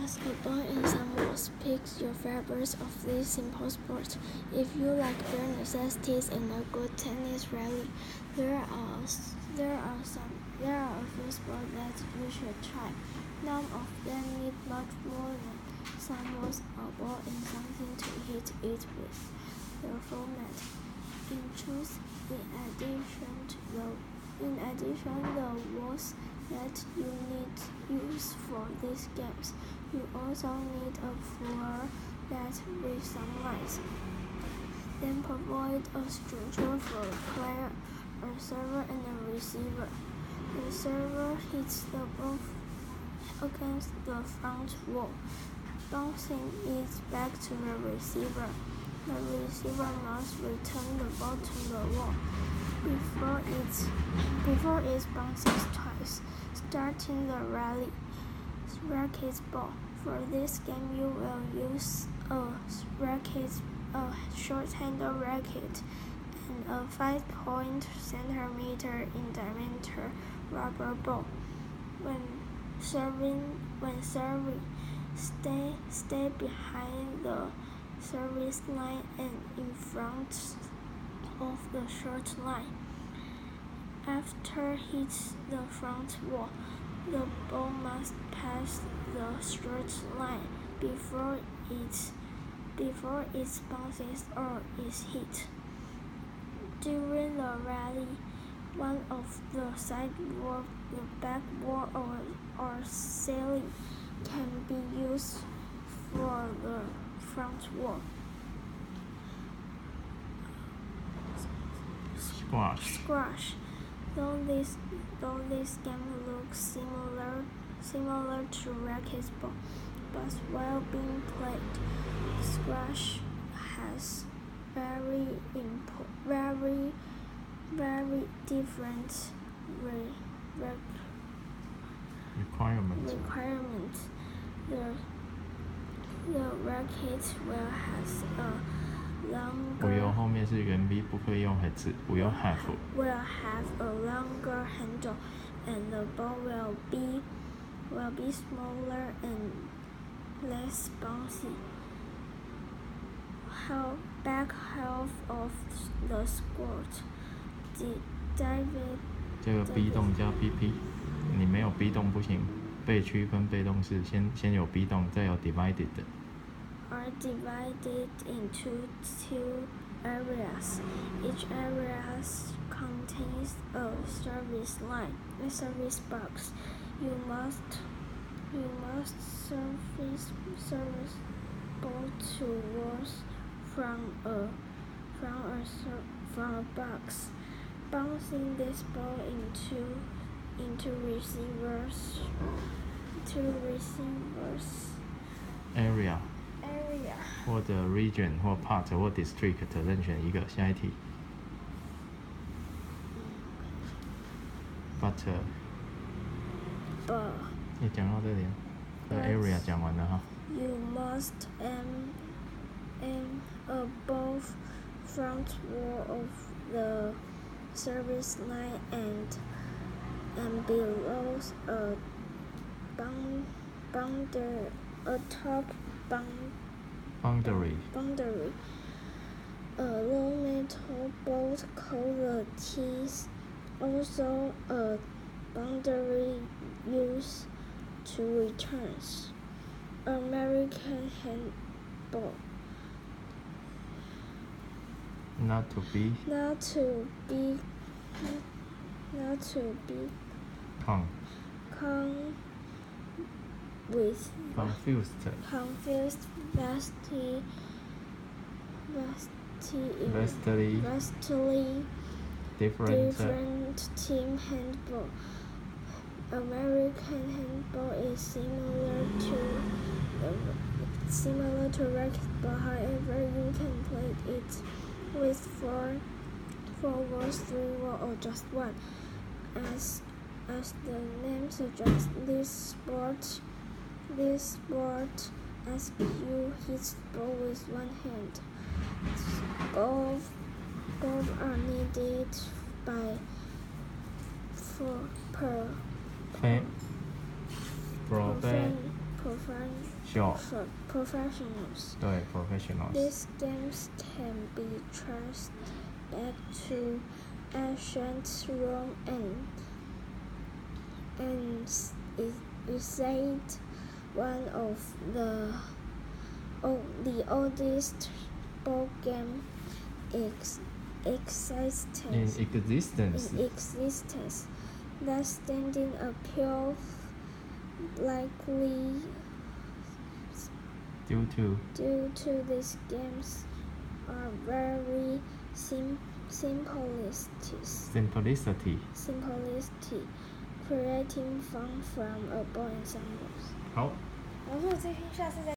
Basketball and someone picks your favorites of these simple sports. If you like bare necessities and a good tennis rally, there are a few sports that you should try. None of them need much more than some walls, a ball, and something to hit it with. The format. In addition, the walls that you need use for these games. You also need a floor that with some lines. Then provide a structure for a player, a server, and a receiver. The server hits the ball against the front wall, bouncing it back to the receiver. The receiver must return the ball to the wall before it bounces twice, starting the rally. Racquetball. For this game, you will use a short-handled racket, and a 5.cm in diameter rubber ball. When serving, stay behind the service line and in front of the short line. After hits the front wall, the ball must pass the short line before it bounces or is hit. During the rally, one of the side wall, the back wall, or ceiling can be used for the front wall. Squash. Though this game looks similar to racquetball, but while being played, squash has very different requirements. The racket will has a longer. 不用后面是原 V 不可以用 heads， 不用 have。 Will have a longer handle, and the ball will be smaller and less bouncy. Back half of the squat. David. 这个 B 动叫 PP， 你没有 B 动不行。被区分被动式先有 B 动，再有 divided 的。 Are divided into two areas. Each area contains a service box. You must service ball towards from a box, bouncing this ball into receivers area 或者 region 或 part 或 district 任选一个。下一题。but 你讲到这里了，area 讲完了哈。 You must aim above front wall of the service line and below a top boundary. A long metal bolt called the tees, also a boundary used to returns. American handball. Not to be with confused vastly different team handball. American handball is similar to racquetball. However, you can play it with four walls, 3 walls, or just one. As the name suggests, this sport asks you hit the ball with one hand. Gloves are needed by Sure. for professionals. 对 professionals. These games can be traced back to ancient Rome and is said one of the oldest board game In existence. That standing appeal likely due to these games are very simplicity, creating fun from a boy and some girls. 好。 我说我这篇下次再。